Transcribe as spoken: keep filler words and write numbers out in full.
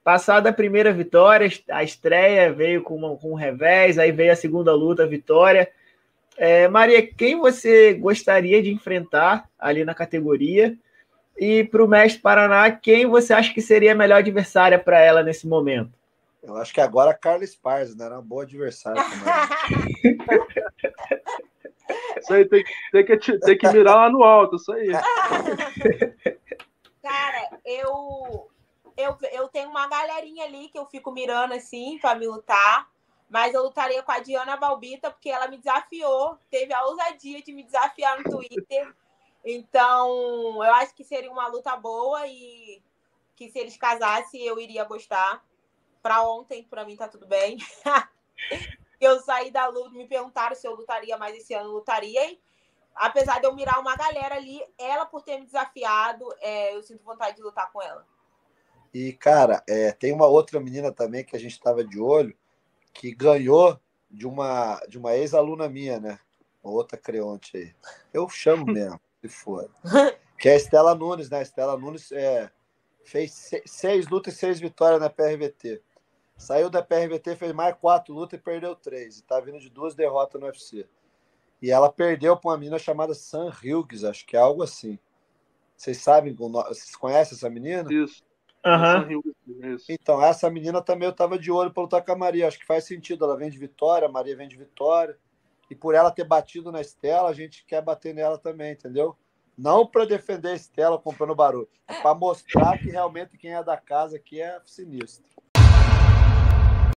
Passada a primeira vitória, a estreia veio com, uma, com um revés, aí veio a segunda luta, a vitória. É, Maria, quem você gostaria de enfrentar ali na categoria? E para o Mestre Paraná, quem você acha que seria a melhor adversária para ela nesse momento? Eu acho que agora a Carla Esparza, né? Era uma boa adversária também. Isso aí tem, tem, que, tem que mirar lá no alto, isso aí. Cara, eu, eu, eu tenho uma galerinha ali que eu fico mirando assim para me lutar, mas eu lutaria com a Diana Balbita porque ela me desafiou, teve a ousadia de me desafiar no Twitter. Então, eu acho que seria uma luta boa e que se eles casassem eu iria gostar. Para ontem, para mim tá tudo bem. Eu saí da luta, me perguntaram se eu lutaria mais esse ano, eu lutaria. E, apesar de eu mirar uma galera ali, ela por ter me desafiado, é, eu sinto vontade de lutar com ela. E, cara, é, tem uma outra menina também que a gente estava de olho, que ganhou de uma, de uma ex-aluna minha, né? Uma outra creonte aí. Eu chamo mesmo, se for. Que é a Estela Nunes, né? A Estela Nunes é, fez seis, seis lutas e seis vitórias na P R V T. Saiu da P R V T, fez mais quatro lutas e perdeu três. E tá vindo de duas derrotas no U F C. E ela perdeu para uma menina chamada Sam Hughes, acho que é algo assim. Vocês sabem, vocês conhecem essa menina? Isso. Uhum. Isso. Então, essa menina também eu tava de olho para lutar com a Maria. Acho que faz sentido. Ela vem de Vitória, a Maria vem de Vitória. E por ela ter batido na Estela, a gente quer bater nela também, entendeu? Não para defender a Estela comprando barulho, é para mostrar que realmente quem é da casa aqui é sinistro.